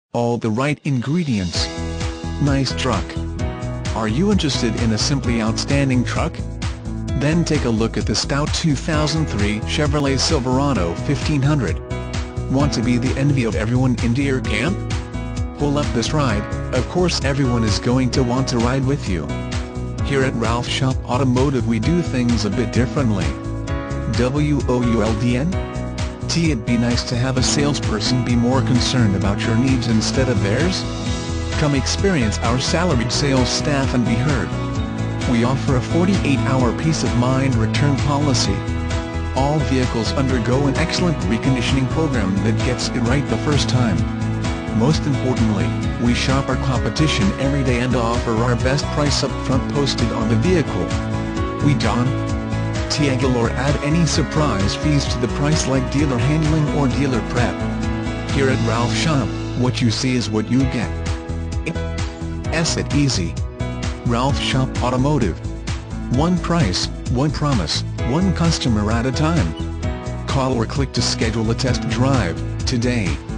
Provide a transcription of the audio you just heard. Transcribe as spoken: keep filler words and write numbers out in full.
All the right ingredients. Nice truck. Are you interested in a simply outstanding truck? Then take a look at the stout two thousand three Chevrolet Silverado fifteen hundred. Want to be the envy of everyone in deer camp? Pull up this ride. Of course everyone is going to want to ride with you. Here at Ralph Shop Automotive we do things a bit differently. W O U L D N? T It'd be nice to have a salesperson be more concerned about your needs instead of theirs? Come experience our salaried sales staff and be heard. We offer a forty-eight hour peace of mind return policy. All vehicles undergo an excellent reconditioning program that gets it right the first time. Most importantly, we shop our competition every day and offer our best price up front posted on the vehicle. We don't toggle or add any surprise fees to the price like dealer handling or dealer prep. Here at Ralph Shop, what you see is what you get. It's it easy. Ralph Shop Automotive. One price, one promise, one customer at a time. Call or click to schedule a test drive today.